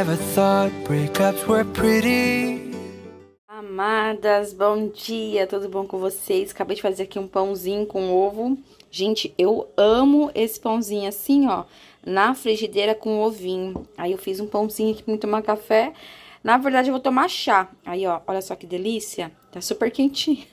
never thought breakups were pretty. Amadas, bom dia, tudo bom com vocês? Acabei de fazer aqui um pãozinho com ovo. Gente, eu amo esse pãozinho assim, ó, na frigideira com ovinho. Aí eu fiz um pãozinho aqui pra mim tomar café. Na verdade, eu vou tomar chá. Aí, ó, olha só que delícia. Tá super quentinho.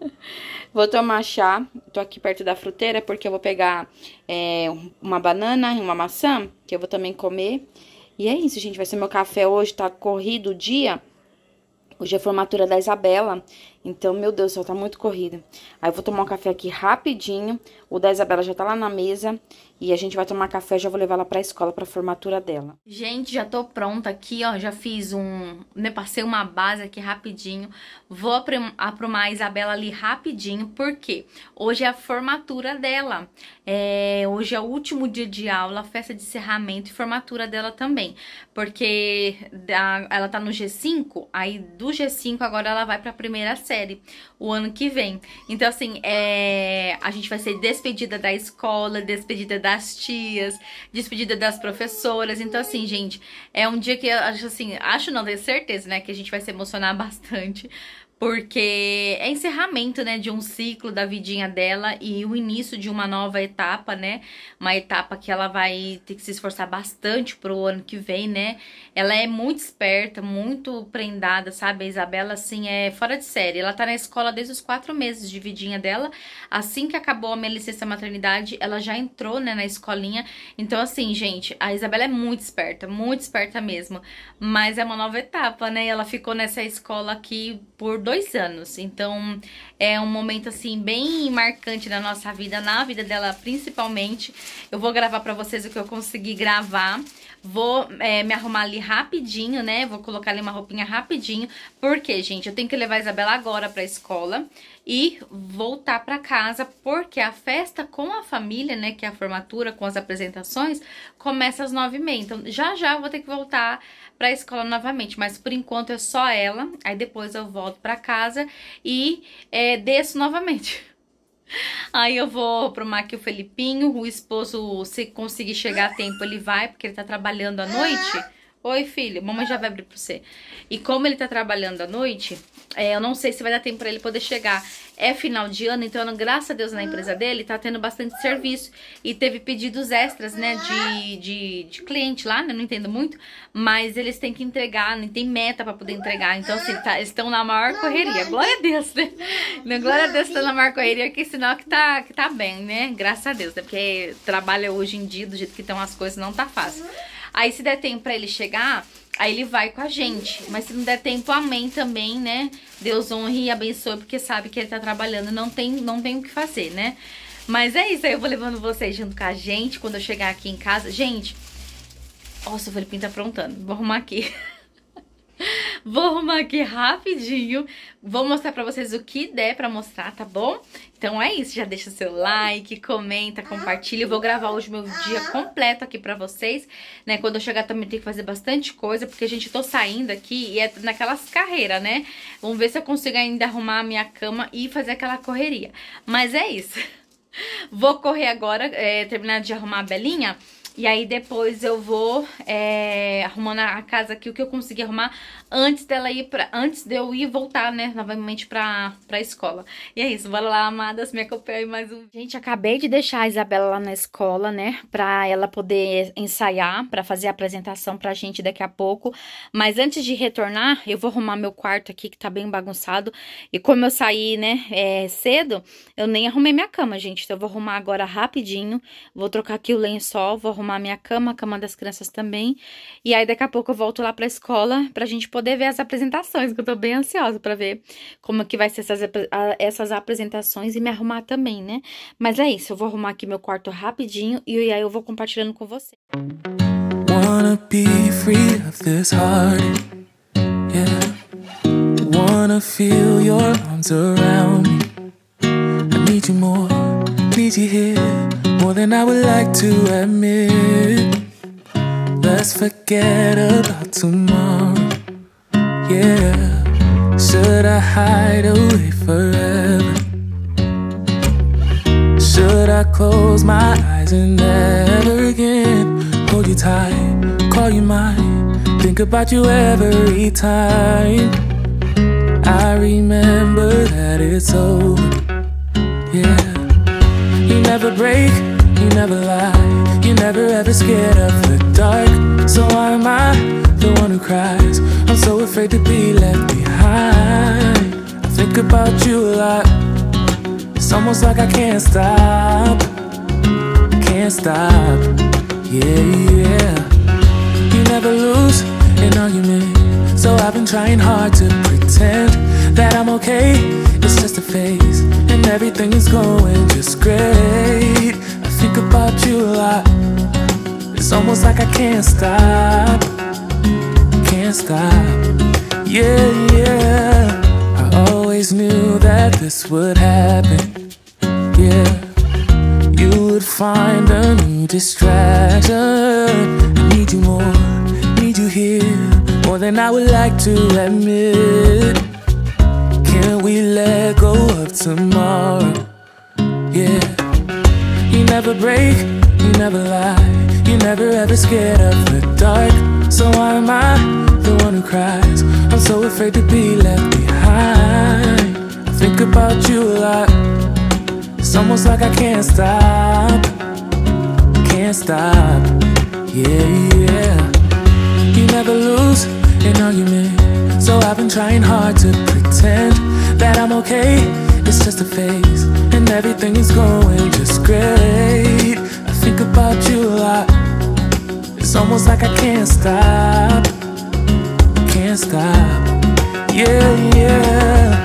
Vou tomar chá. Tô aqui perto da fruteira porque eu vou pegar uma banana e uma maçã, que eu vou também comer. E é isso, gente. Vai ser meu café hoje. Tá corrido o dia. Hoje é a formatura da Isabela, então, meu Deus do céu, tá muito corrida. Aí eu vou tomar um café aqui rapidinho, o da Isabela já tá lá na mesa, e a gente vai tomar café, já vou levar ela pra escola, pra formatura dela. Gente, já tô pronta aqui, ó, já fiz passei uma base aqui rapidinho, vou aprumar a Isabela ali rapidinho, porque hoje é a formatura dela, hoje é o último dia de aula, festa de encerramento e formatura dela também, porque ela tá no G5, aí do G5 agora ela vai pra primeira série, o ano que vem. Então, assim, a gente vai ser despedida da escola, despedida das tias, despedida das professoras. Então, assim, gente, é um dia que eu acho assim, não, tenho certeza, né, que a gente vai se emocionar bastante. Porque é encerramento, né, de um ciclo da vidinha dela e o início de uma nova etapa, né? Uma etapa que ela vai ter que se esforçar bastante pro ano que vem, né? Ela é muito esperta, muito prendada, sabe? A Isabela, assim, é fora de série. Ela tá na escola desde os 4 meses de vidinha dela. Assim que acabou a minha licença maternidade, ela já entrou, né, na escolinha. Então, assim, gente, a Isabela é muito esperta mesmo. Mas é uma nova etapa, né? E ela ficou nessa escola aqui por 2 anos, então é um momento assim bem marcante na nossa vida, na vida dela principalmente. Eu vou gravar pra vocês o que eu consegui gravar. Vou me arrumar ali rapidinho, né? Vou colocar ali uma roupinha rapidinho. Porque, gente, eu tenho que levar a Isabela agora pra escola e voltar pra casa, porque a festa com a família, né, que é a formatura, com as apresentações, começa às 9h30. Então, já eu vou ter que voltar pra escola novamente, mas por enquanto é só ela. Aí depois eu volto pra casa e desço novamente. Aí eu vou aprumar aqui o Felipinho, o esposo, se conseguir chegar a tempo, ele vai, porque ele tá trabalhando à noite. Oi, filho, mamãe já vai abrir pra você. E como ele tá trabalhando à noite, eu não sei se vai dar tempo pra ele poder chegar. É final de ano, então, graças a Deus, na empresa dele, tá tendo bastante serviço. E teve pedidos extras, né, de cliente lá, né, não entendo muito. Mas eles têm que entregar, né, tem meta pra poder entregar. Então, assim, eles estão na maior correria. Glória a Deus, né? Glória a Deus que tá na maior correria, que sinal que tá bem, né? Graças a Deus, né? Porque trabalha hoje em dia, do jeito que estão as coisas, não tá fácil. Aí, se der tempo pra ele chegar, aí ele vai com a gente. Mas se não der tempo, amém também, né? Deus honre e abençoe, porque sabe que ele tá trabalhando, não tem o que fazer, né? Mas é isso, aí eu vou levando vocês junto com a gente quando eu chegar aqui em casa. Gente, nossa, o Felipinho tá aprontando. Vou arrumar aqui. Vou arrumar aqui rapidinho. Vou mostrar pra vocês o que der pra mostrar, tá bom? Então é isso, já deixa o seu like, comenta, compartilha. Eu vou gravar hoje meu dia completo aqui pra vocês, né? Quando eu chegar também tem que fazer bastante coisa, porque, gente, tô saindo aqui e é naquelas carreiras, né? Vamos ver se eu consigo ainda arrumar a minha cama e fazer aquela correria. Mas é isso. Vou correr agora, terminar de arrumar a Belinha. E aí depois eu vou arrumando a casa aqui, o que eu consegui arrumar antes de eu ir voltar, né, novamente pra escola. E é isso, bora lá, amadas, me acompanha mais um. Gente, acabei de deixar a Isabela lá na escola, né, pra ela poder ensaiar, pra fazer a apresentação pra gente daqui a pouco. Mas antes de retornar, eu vou arrumar meu quarto aqui, que tá bem bagunçado. E como eu saí, né, cedo, eu nem arrumei minha cama, gente. Então eu vou arrumar agora rapidinho, vou trocar aqui o lençol, vou arrumar minha cama, a cama das crianças também. E aí daqui a pouco eu volto lá pra escola pra gente poder ver as apresentações, que eu tô bem ansiosa pra ver como que vai ser essas apresentações e me arrumar também, né? Mas é isso, eu vou arrumar aqui meu quarto rapidinho e aí eu vou compartilhando com você. Wanna be free of this heart, yeah. Wanna feel your arms around me. I need you more, need you here, more than I would like to admit. Let's forget about tomorrow, yeah. Should I hide away forever? Should I close my eyes and never again hold you tight, call you mine, Think about you every time. I remember that it's over. Yeah. You never break, you never lie. You're never ever scared of the dark. So why am I the one who cries? I'm so afraid to be left behind. I think about you a lot. It's almost like I can't stop. Can't stop. Yeah, yeah. You never lose an argument, so I've been trying hard to pretend that I'm okay. It's just a phase, and everything is going just great. I think about you a lot. It's almost like I can't stop. Can't stop. Yeah, yeah. I always knew that this would happen. Yeah. You would find a new distraction. I need you more, need you here, more than I would like to admit. Can we let go of tomorrow? Yeah. You never break, you never lie. You're never ever scared of the dark. So why am I the one who cries? I'm so afraid to be left behind. I think about you a lot. It's almost like I can't stop. Can't stop. Yeah, yeah. You never lose an argument, so I've been trying hard to pretend that I'm okay. It's just a phase, and everything is going just great. I think about you a lot. It's almost like I can't stop. Can't stop. Yeah, yeah.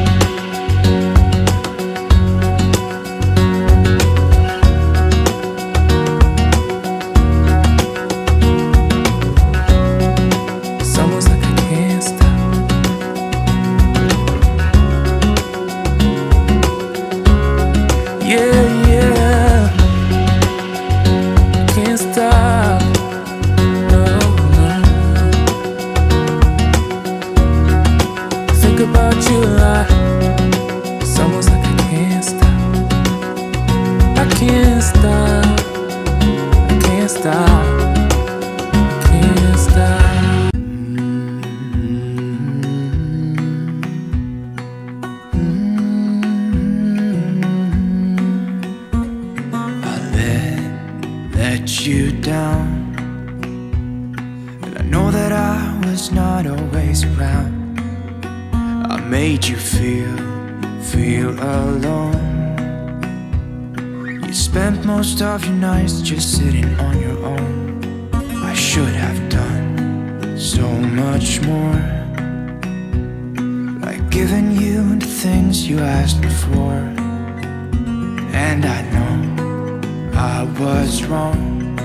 You down, and I know that I was not always around. I made you feel alone. You spent most of your nights just sitting on your own. I should have done so much more, like giving you the things you asked me for. And I know I was wrong.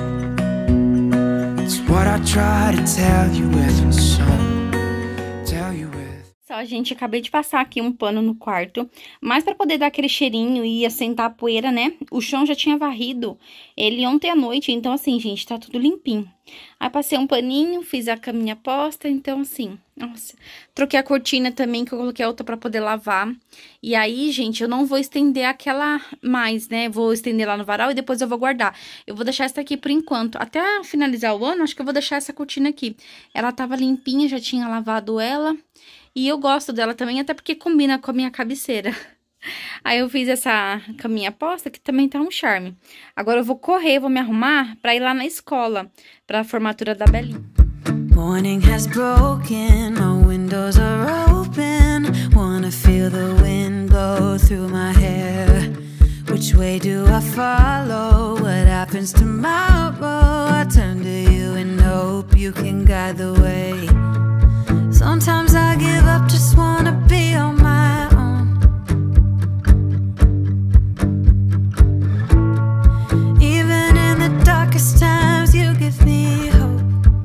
What I try to tell you with a song, tell you with... Só, gente, acabei de passar aqui um pano no quarto, mas pra poder dar aquele cheirinho e assentar a poeira, né? O chão já tinha varrido ele ontem à noite, então assim, gente, tá tudo limpinho. Aí passei um paninho, fiz a caminha posta, então assim, nossa. Troquei a cortina também, que eu coloquei a outra pra poder lavar. E aí, gente, eu não vou estender aquela mais, né? Vou estender lá no varal e depois eu vou guardar. Eu vou deixar essa aqui por enquanto. Até finalizar o ano, acho que eu vou deixar essa cortina aqui. Ela tava limpinha, já tinha lavado ela. E eu gosto dela também, até porque combina com a minha cabeceira. Aí eu fiz essa caminha posta, que também tá um charme. Agora eu vou correr, vou me arrumar pra ir lá na escola, pra formatura da Belinha. Morning has broken, my windows are open. Wanna feel the wind blow through my hair. Which way do I follow? What happens tomorrow? I turn to you and hope you can guide the way. Sometimes I give up, just wanna be on my own. Even in the darkest times, you give me hope.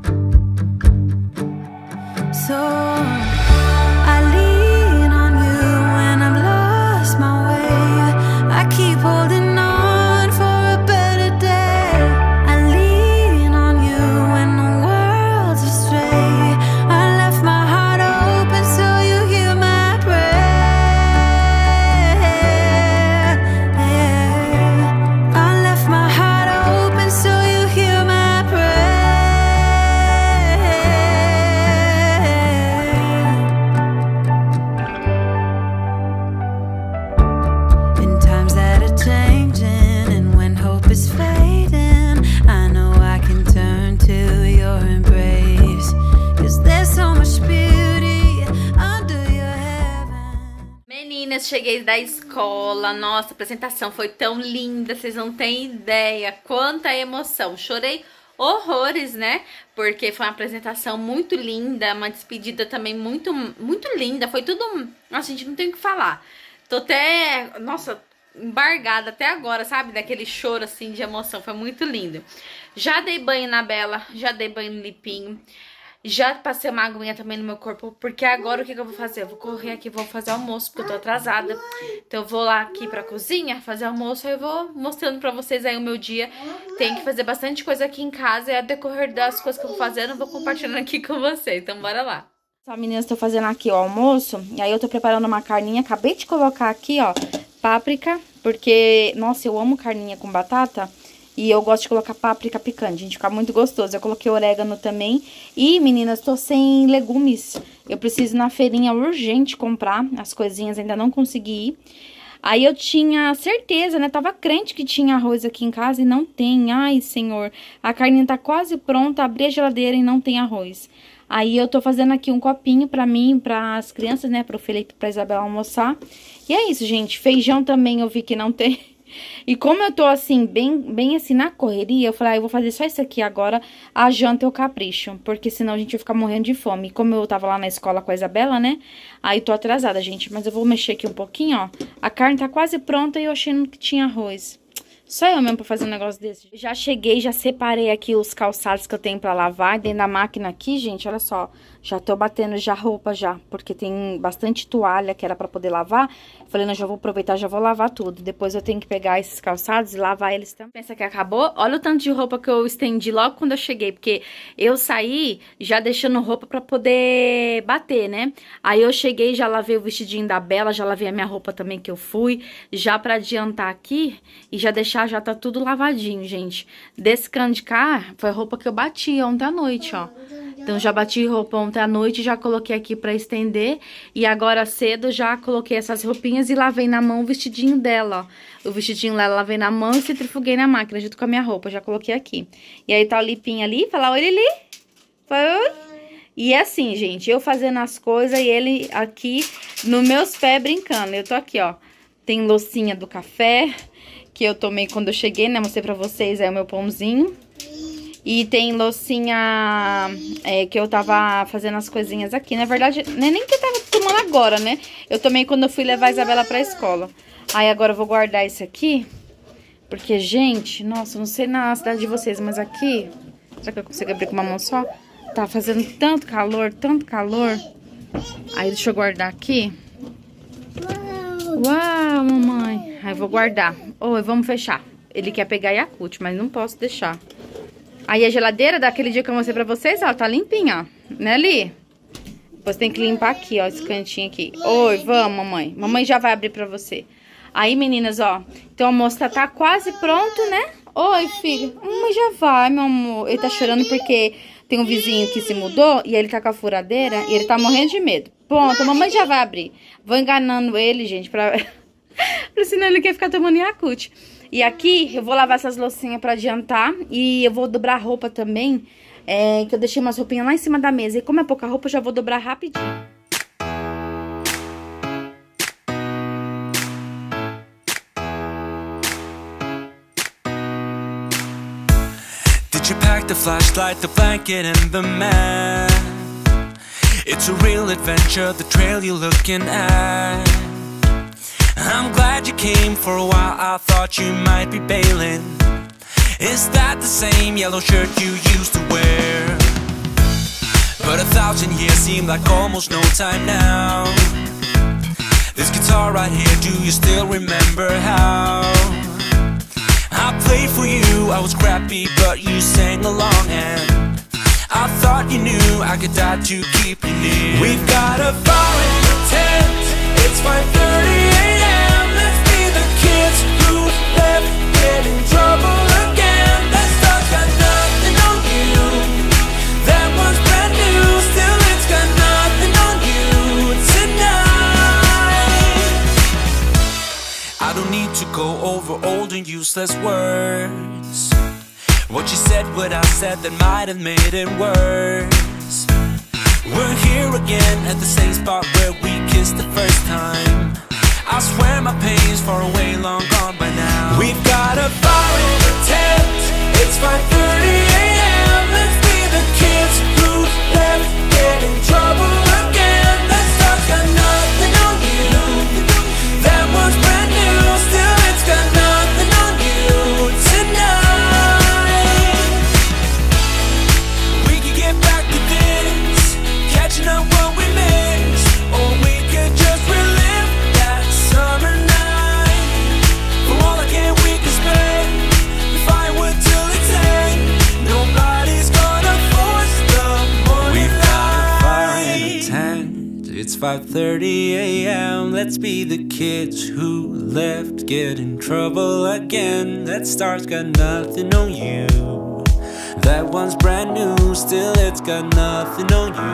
So I lean on you when I've lost my way. I keep holding on for a better day. I lean on you when the world's astray. I left my heart open so you heal meninas, cheguei da escola. Nossa, a apresentação foi tão linda, vocês não têm ideia. Quanta emoção. Chorei horrores, né? Porque foi uma apresentação muito linda, uma despedida também muito linda. Foi tudo... Nossa, gente, não tem o que falar. Tô até... Nossa, embargada até agora, sabe? Daquele choro, assim, de emoção. Foi muito lindo. Já dei banho na Bela, já dei banho no Lipinho. Já passei uma aguinha também no meu corpo, porque agora o que eu vou fazer? Eu vou correr aqui, vou fazer almoço, porque eu tô atrasada. Então eu vou lá aqui pra cozinha, fazer almoço, aí eu vou mostrando pra vocês aí o meu dia. Tem que fazer bastante coisa aqui em casa, e a decorrer das coisas que eu vou fazendo, eu vou compartilhando aqui com vocês. Então bora lá. Só, meninas, tô fazendo aqui o almoço, e aí eu tô preparando uma carninha. Acabei de colocar aqui, ó, páprica, porque, nossa, eu amo carninha com batata. E eu gosto de colocar páprica picante, gente, fica muito gostoso. Eu coloquei orégano também. E, meninas, tô sem legumes. Eu preciso ir na feirinha urgente comprar as coisinhas, ainda não consegui ir. Aí eu tinha certeza, né, tava crente que tinha arroz aqui em casa e não tem. Ai, senhor, a carninha tá quase pronta, abri a geladeira e não tem arroz. Aí eu tô fazendo aqui um copinho pra mim, pras crianças, né, pro Felipe e pra Isabela almoçar. E é isso, gente, feijão também eu vi que não tem. E como eu tô assim, bem assim na correria, eu falei, eu vou fazer só isso aqui agora, a janta eu capricho, porque senão a gente vai ficar morrendo de fome. E como eu tava lá na escola com a Isabela, né, aí tô atrasada, gente, mas eu vou mexer aqui um pouquinho, ó. A carne tá quase pronta e eu achei que tinha arroz. Só eu mesmo pra fazer um negócio desse. Já cheguei, já separei aqui os calçados que eu tenho pra lavar dentro da máquina aqui, gente, olha só. Já tô batendo já roupa já, porque tem bastante toalha que era pra poder lavar. Falei, não, já vou aproveitar, já vou lavar tudo. Depois eu tenho que pegar esses calçados e lavar eles também. Pensa que acabou? Olha o tanto de roupa que eu estendi logo quando eu cheguei, porque eu saí já deixando roupa pra poder bater, né? Aí eu cheguei, já lavei o vestidinho da Bela, já lavei a minha roupa também que eu fui, já pra adiantar aqui e já deixar, já tá tudo lavadinho, gente. Desse cano de cá, foi roupa que eu bati ontem à noite, ó. Então, já bati roupa ontem à noite, já coloquei aqui pra estender. E agora cedo já coloquei essas roupinhas e lavei na mão o vestidinho dela, ó. O vestidinho dela lavei na mão e centrifuguei na máquina junto com a minha roupa, já coloquei aqui. E aí tá o Lipinho ali, fala oi, Lili. Oi. E é assim, gente, eu fazendo as coisas e ele aqui nos meus pés brincando. Eu tô aqui, ó, tem loucinha do café que eu tomei quando eu cheguei, né, mostrei pra vocês, é o meu pãozinho. E tem loucinha que eu tava fazendo as coisinhas aqui. Na verdade, nem que eu tava tomando agora, né? Eu tomei quando eu fui levar a Isabela pra escola. Aí agora eu vou guardar esse aqui. Porque, gente, nossa, não sei na cidade de vocês, mas aqui... Será que eu consigo abrir com uma mão só? Tá fazendo tanto calor, tanto calor. Aí deixa eu guardar aqui. Uau, mamãe. Aí eu vou guardar. Oi, vamos fechar. Ele quer pegar Yakult, mas não posso deixar. Aí a geladeira daquele dia que eu mostrei pra vocês, ó, tá limpinha, ó. Né, Li? Depois tem que limpar aqui, ó, esse cantinho aqui. Oi, vamos, mamãe. Mamãe já vai abrir pra você. Aí, meninas, ó, então o almoço tá quase pronto, né? Oi, filho. Mamãe já vai, meu amor. Ele tá chorando porque tem um vizinho que se mudou e ele tá com a furadeira e ele tá morrendo de medo. Pronto, a mamãe já vai abrir. Vou enganando ele, gente, pra senão ele quer ficar tomando Yakult. E aqui eu vou lavar essas loucinhas pra adiantar. E eu vou dobrar roupa também. Que eu deixei umas roupinhas lá em cima da mesa. E como é pouca roupa, eu já vou dobrar rapidinho. Did you pack the flashlight, the blanket and the map? It's a real adventure, the trail you're looking at. I'm glad you came. For a while I thought you might be bailing. Is that the same yellow shirt you used to wear? But 1,000 years seem like almost no time now. This guitar right here, do you still remember how I played for you? I was crappy but you sang along, and I thought you knew I could die to keep you near. We've got a fire in the tent. It's 5:30 a.m. Let's be the kids who left, get in trouble again. That stuff got nothing on you. That one's brand new. Still it's got nothing on you tonight. I don't need to go over old and useless words. What you said, what I said, that might have made it worse. We're here again at the same spot where we kissed the first time. swear my pain's far away, long gone by now. We've got a fire in the tent. It's 5:30 a.m. Let's be the kids who left, get in trouble again. That stuff's got nothing on you. That was brand new, still it's got nothing on you tonight. We could get back to this, catching up what we missed, or we could just relive that summer night. For all I can, we can spend the firewood till it's end. Nobody's gonna force the morning. We've got a fire in the tent. It's 5:30 a.m. Let's be the kids who left, get in trouble again. That star's got nothing on you. That one's brand new, still it's got nothing on you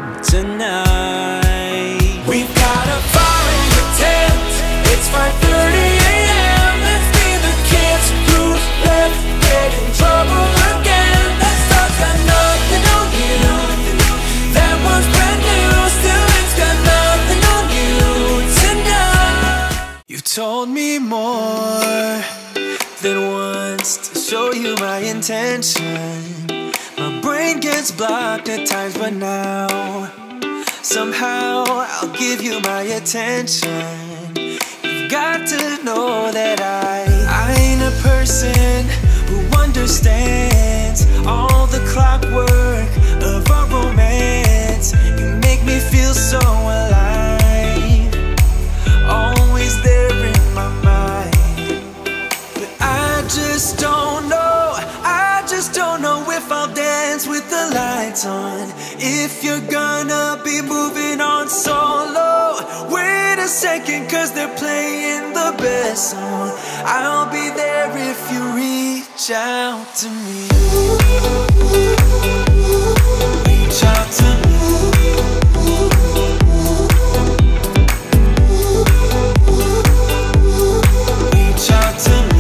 tonight. We've got a fire in the tent. It's 5:30 a.m. Let's be the kids who left, get in trouble again. That star's got nothing on you. That one's brand new, still it's got nothing on you tonight. You told me more than once to show you my intention. My brain gets blocked at times, but now somehow I'll give you my attention. You've got to know that I ain't a person who understands all the clockwork of our romance. You make me feel so alive, always there in my mind. But I just don't know, if I'll dance with the lights on. If you're gonna be moving on solo, wait a second, cause they're playing the best song. I'll be there if you reach out to me. Reach out to me. Reach out to me.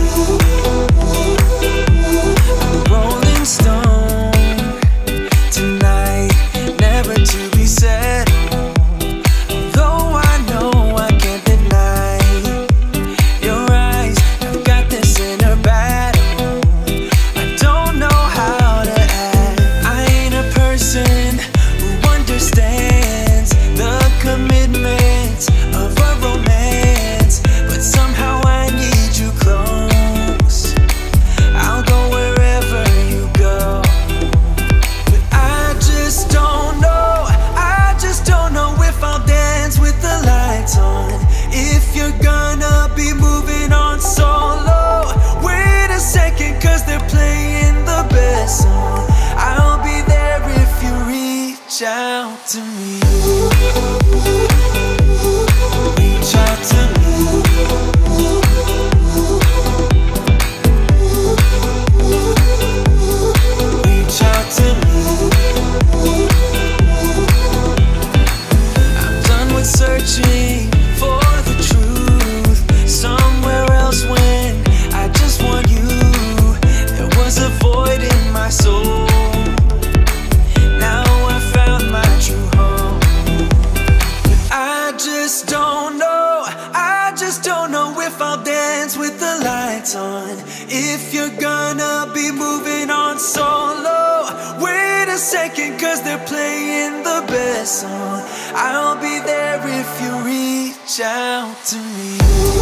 If you're gonna be moving on solo, wait a second, cause they're playing the best song. I'll be there if you reach out to me.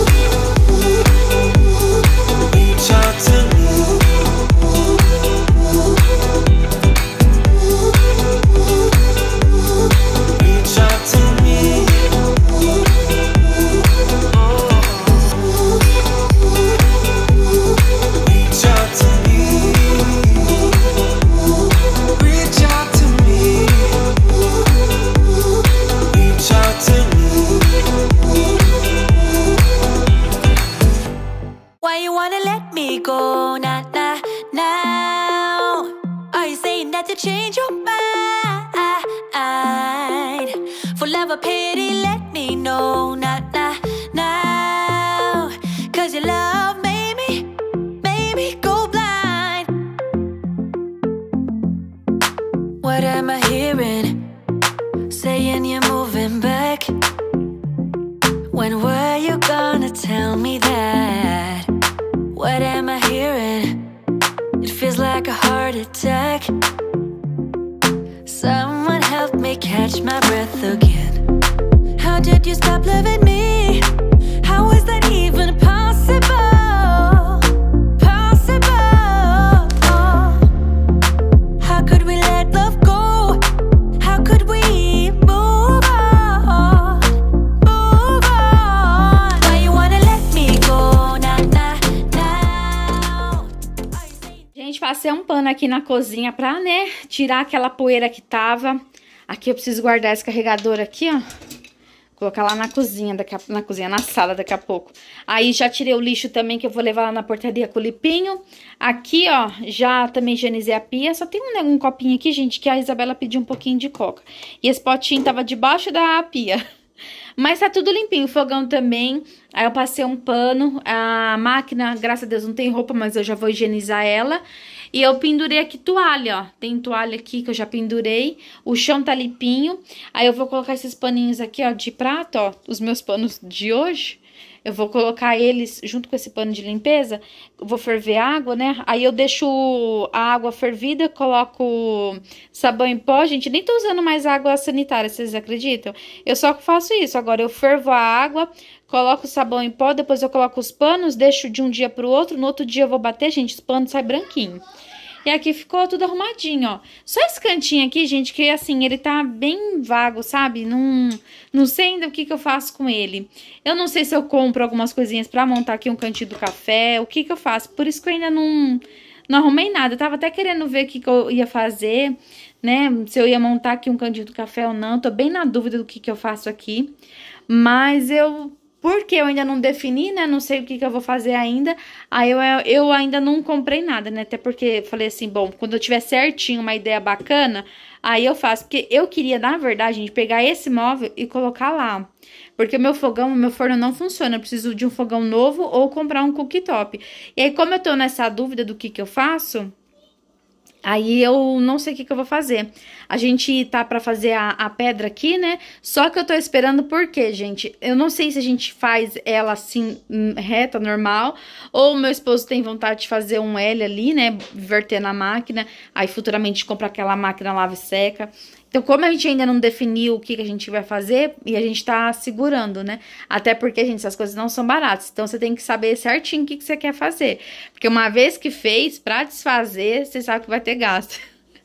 Reach out to me. Reach out to me. Why you wanna let me go, now? Are you saying that to change your mind? For love or pity, let me know, now. Cause your love made me go blind. What am I hearing? Saying you're moving back. When were you gone? attack. Someone help me catch my breath again. How did you stop loving me? How is that even possible? Possible. How could we let love go? How could we move on? Move on. Why you wanna let me go? Now. Gente, passei um pano aqui na cozinha pra, né, tirar aquela poeira que tava. Aqui eu preciso guardar esse carregador aqui, ó. Colocar lá na cozinha, na sala daqui a pouco. Aí já tirei o lixo também, que eu vou levar lá na portaria com o lipinho. Aqui, ó, já também higienizei a pia. Só tem um copinho aqui, gente, que a Isabela pediu um pouquinho de coca. E esse potinho tava debaixo da pia. Mas tá tudo limpinho, o fogão também. Aí eu passei um pano. A máquina, graças a Deus, não tem roupa, mas eu já vou higienizar ela. E eu pendurei aqui toalha, ó. Tem toalha aqui que eu já pendurei. O chão tá limpinho. Aí eu vou colocar esses paninhos aqui, ó, de prato, ó. Os meus panos de hoje. Eu vou colocar eles junto com esse pano de limpeza. Eu vou ferver água, né? Aí eu deixo a água fervida, coloco sabão em pó. Gente, nem tô usando mais água sanitária, vocês acreditam? Eu só faço isso. Agora eu fervo a água, coloco o sabão em pó, depois eu coloco os panos, deixo de um dia pro outro. No outro dia eu vou bater, gente, os panos saem branquinho. E aqui ficou tudo arrumadinho, ó. Só esse cantinho aqui, gente, que assim, ele tá bem vago, sabe? Não sei ainda o que eu faço com ele. Eu não sei se eu compro algumas coisinhas pra montar aqui um cantinho do café. O que eu faço? Por isso que eu ainda não arrumei nada. Eu tava até querendo ver o que eu ia fazer, né? Se eu ia montar aqui um cantinho do café ou não. Tô bem na dúvida do que eu faço aqui. Mas porque eu ainda não defini, né? Não sei o que eu vou fazer ainda. Aí eu ainda não comprei nada, né? Até porque falei assim, bom, quando eu tiver certinho uma ideia bacana, aí eu faço. Porque eu queria, na verdade, gente, pegar esse móvel e colocar lá. Porque o meu forno não funciona. Eu preciso de um fogão novo ou comprar um cooktop. E aí, como eu tô nessa dúvida do que eu faço, aí eu não sei o que eu vou fazer. A gente tá pra fazer a pedra aqui, né? Só que eu tô esperando porque, gente, eu não sei se a gente faz ela assim, reta, normal, ou meu esposo tem vontade de fazer um L ali, né? Inverter na máquina, aí futuramente comprar aquela máquina lava e seca. Então, como a gente ainda não definiu o que a gente vai fazer, e a gente tá segurando, né? Até porque, gente, essas coisas não são baratas. Então, você tem que saber certinho o que você quer fazer. Porque uma vez que fez, pra desfazer, você sabe que vai ter gasto.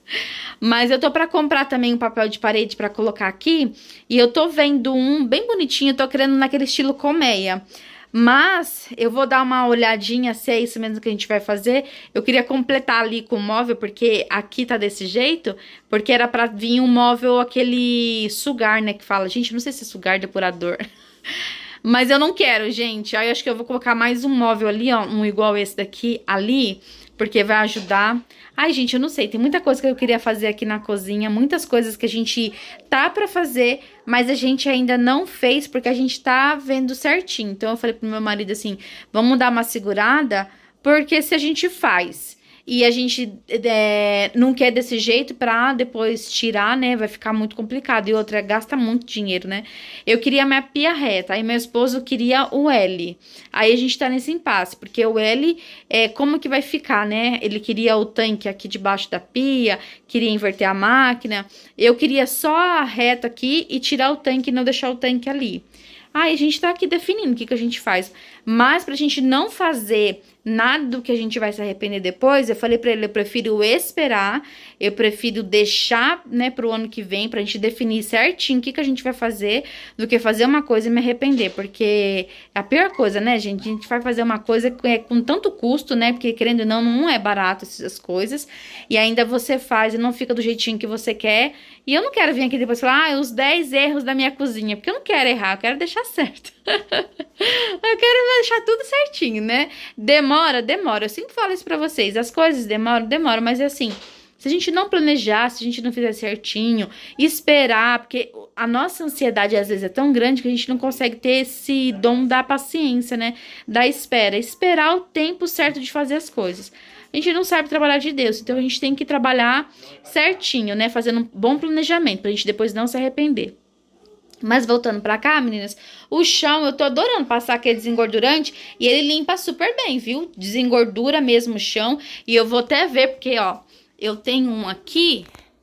Mas eu tô pra comprar também um papel de parede pra colocar aqui. E eu tô vendo um bem bonitinho, eu tô querendo naquele estilo colmeia. Mas eu vou dar uma olhadinha se é isso mesmo que a gente vai fazer. Eu queria completar ali com o móvel, porque aqui tá desse jeito. Porque era pra vir um móvel, aquele sugar, né, que fala. Gente, não sei se é sugar, depurador. Mas eu não quero, gente. Aí eu acho que eu vou colocar mais um móvel ali, ó, um igual esse daqui ali, porque vai ajudar. Ai, gente, eu não sei, tem muita coisa que eu queria fazer aqui na cozinha, muitas coisas que a gente tá pra fazer, mas a gente ainda não fez porque a gente tá vendo certinho. Então eu falei pro meu marido assim, vamos dar uma segurada, porque se a gente faz e a gente não quer desse jeito pra depois tirar, né, vai ficar muito complicado. E outra, gasta muito dinheiro, né? Eu queria a minha pia reta, aí meu esposo queria o L. Aí a gente tá nesse impasse, porque o L, como que vai ficar, né? Ele queria o tanque aqui debaixo da pia, queria inverter a máquina. Eu queria só a reta aqui e tirar o tanque e não deixar o tanque ali. Aí a gente tá aqui definindo o que a gente faz. Mas pra gente não fazer nada do que a gente vai se arrepender depois, eu falei pra ele, eu prefiro esperar, eu prefiro deixar, né, pro ano que vem, pra gente definir certinho o que a gente vai fazer, do que fazer uma coisa e me arrepender, porque é a pior coisa, né, gente? A gente vai fazer uma coisa com tanto custo, né, porque querendo ou não é barato essas coisas, e ainda você faz e não fica do jeitinho que você quer, e eu não quero vir aqui depois falar, os 10 erros da minha cozinha, porque eu não quero errar, eu quero deixar certo. Eu quero deixar tudo certinho, né? Demora. Eu sempre falo isso pra vocês. As coisas demoram, mas é assim, se a gente não planejar, se a gente não fizer certinho, esperar, porque a nossa ansiedade às vezes é tão grande que a gente não consegue ter esse dom da paciência, né? Da espera. Esperar o tempo certo de fazer as coisas. A gente não sabe trabalhar de Deus, então a gente tem que trabalhar certinho, né? Fazendo um bom planejamento, pra gente depois não se arrepender. Mas voltando pra cá, meninas, o chão, eu tô adorando passar aquele desengordurante e ele limpa super bem, viu? Desengordura mesmo o chão. E eu vou até ver, porque, ó, eu tenho um aqui,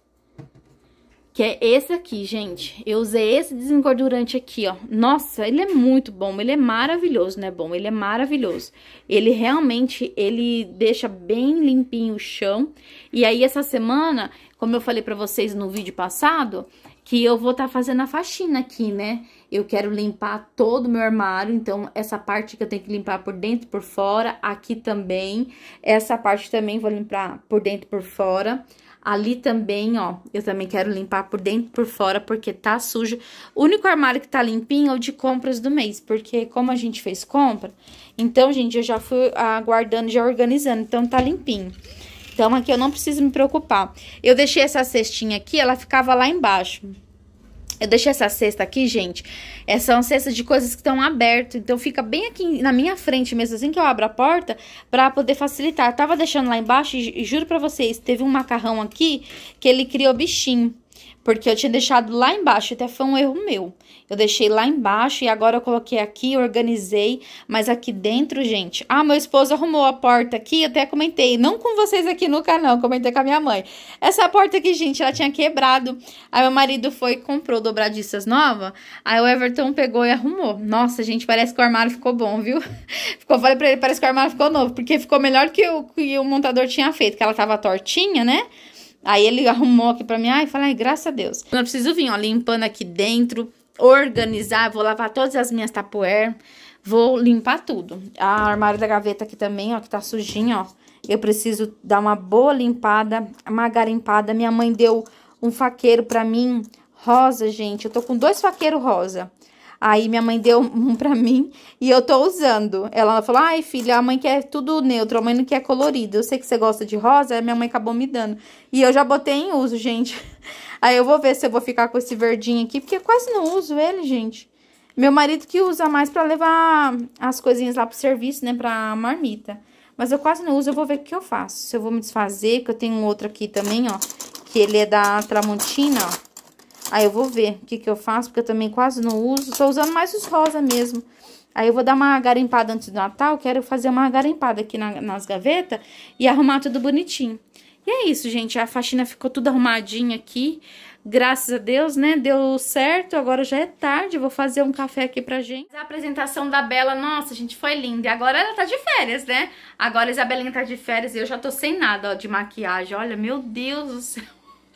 que é esse aqui, gente. Eu usei esse desengordurante aqui, ó. Nossa, ele é muito bom, ele é maravilhoso, né? Bom, ele é maravilhoso. Ele realmente, ele deixa bem limpinho o chão. E aí, essa semana, como eu falei pra vocês no vídeo passado, que eu vou estar fazendo a faxina aqui, né? Eu quero limpar todo o meu armário, então essa parte que eu tenho que limpar por dentro e por fora, aqui também. Essa parte também vou limpar por dentro e por fora. Ali também, ó, eu também quero limpar por dentro e por fora, porque tá sujo. O único armário que tá limpinho é o de compras do mês, porque como a gente fez compra, então, gente, eu já fui guardando, já organizando, então tá limpinho. Então, aqui eu não preciso me preocupar. Eu deixei essa cestinha aqui, ela ficava lá embaixo. Eu deixei essa cesta aqui, gente, são cestas de coisas que estão abertas, então fica bem aqui na minha frente mesmo, assim que eu abro a porta, pra poder facilitar. Eu tava deixando lá embaixo e juro pra vocês, teve um macarrão aqui que ele criou bichinho, porque eu tinha deixado lá embaixo, até foi um erro meu. Eu deixei lá embaixo e agora eu coloquei aqui, organizei, mas aqui dentro, gente... Ah, meu esposo arrumou a porta aqui, até comentei, não com vocês aqui no canal, comentei com a minha mãe. Essa porta aqui, gente, ela tinha quebrado, aí meu marido foi e comprou dobradiças novas, aí o Everton pegou e arrumou. Nossa, gente, parece que o armário ficou bom, viu? Falei pra ele, parece que o armário ficou novo, porque ficou melhor que o montador tinha feito, que ela tava tortinha, né? Aí ele arrumou aqui pra mim, ai, falei, graças a Deus. Eu preciso vir, ó, limpando aqui dentro, organizar, vou lavar todas as minhas tapoer, vou limpar tudo. A armário da gaveta aqui também, ó, que tá sujinho, ó. Eu preciso dar uma boa limpada, uma garimpada. Minha mãe deu um faqueiro pra mim, rosa, gente. Eu tô com 2 faqueiros rosa. Aí minha mãe deu um pra mim e eu tô usando. Ela falou, ai filha, a mãe quer tudo neutro, a mãe não quer colorido. Eu sei que você gosta de rosa, aí minha mãe acabou me dando. E eu já botei em uso, gente. Aí eu vou ver se eu vou ficar com esse verdinho aqui, porque eu quase não uso ele, gente. Meu marido que usa mais pra levar as coisinhas lá pro serviço, né, pra marmita. Mas eu quase não uso, eu vou ver o que eu faço. Se eu vou me desfazer, que eu tenho um outro aqui também, ó, que ele é da Tramontina, ó. Aí eu vou ver o que eu faço, porque eu também quase não uso. Tô usando mais os rosa mesmo. Aí eu vou dar uma garimpada antes do Natal. Quero fazer uma garimpada aqui nas gavetas e arrumar tudo bonitinho. E é isso, gente. A faxina ficou tudo arrumadinha aqui. Graças a Deus, né? Deu certo. Agora já é tarde. Vou fazer um café aqui pra gente. A apresentação da Bela, nossa, gente, foi linda. E agora ela tá de férias, né? Agora a Isabelinha tá de férias e eu já tô sem nada, ó, de maquiagem. Olha, meu Deus do céu.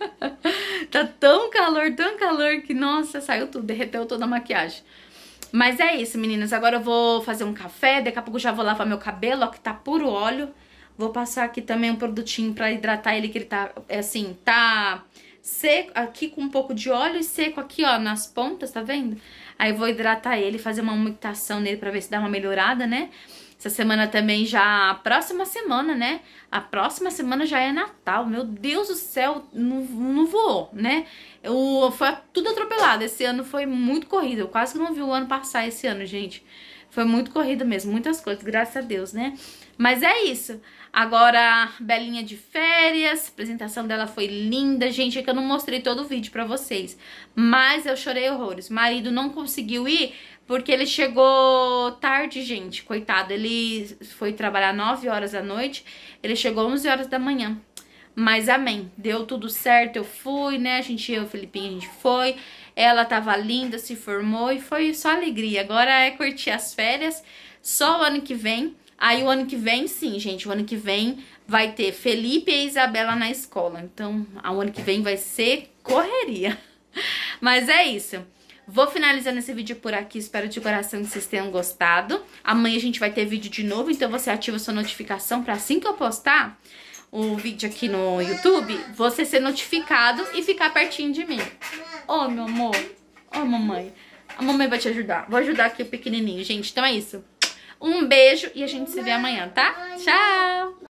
Tá tão calor que, nossa, saiu tudo, derreteu toda a maquiagem. Mas é isso, meninas, agora eu vou fazer um café, daqui a pouco eu já vou lavar meu cabelo, ó, que tá puro óleo. Vou passar aqui também um produtinho pra hidratar ele, que ele tá, assim, tá seco, aqui com um pouco de óleo e seco aqui, ó, nas pontas, tá vendo? Aí eu vou hidratar ele, fazer uma umectação nele pra ver se dá uma melhorada, né? Essa semana também já, a próxima semana, né? A próxima semana já é Natal. Meu Deus do céu, não voou, né? Foi tudo atropelado. Esse ano foi muito corrido. Eu quase que não vi o ano passar esse ano, gente. Foi muito corrido mesmo, muitas coisas, graças a Deus, né? Mas é isso. Agora, Belinha de férias, a apresentação dela foi linda. Gente, é que eu não mostrei todo o vídeo pra vocês. Mas eu chorei horrores. O marido não conseguiu ir porque ele chegou tarde, gente. Coitado, ele foi trabalhar 9 horas da noite. Ele chegou 11 horas da manhã. Mas amém, deu tudo certo, eu fui, né? Eu e o Felipinho, a gente foi. Ela tava linda, se formou e foi só alegria. Agora é curtir as férias, só o ano que vem. Aí o ano que vem, sim, gente, o ano que vem vai ter Felipe e Isabela na escola. Então, o ano que vem vai ser correria. Mas é isso. Vou finalizando esse vídeo por aqui, espero de coração que vocês tenham gostado. Amanhã a gente vai ter vídeo de novo, então você ativa sua notificação para assim que eu postar o vídeo aqui no YouTube, você ser notificado e ficar pertinho de mim. Ô, meu amor. Ô, mamãe. A mamãe vai te ajudar. Vou ajudar aqui o pequenininho, gente. Então é isso. Um beijo e a gente se vê amanhã, tá? Tchau!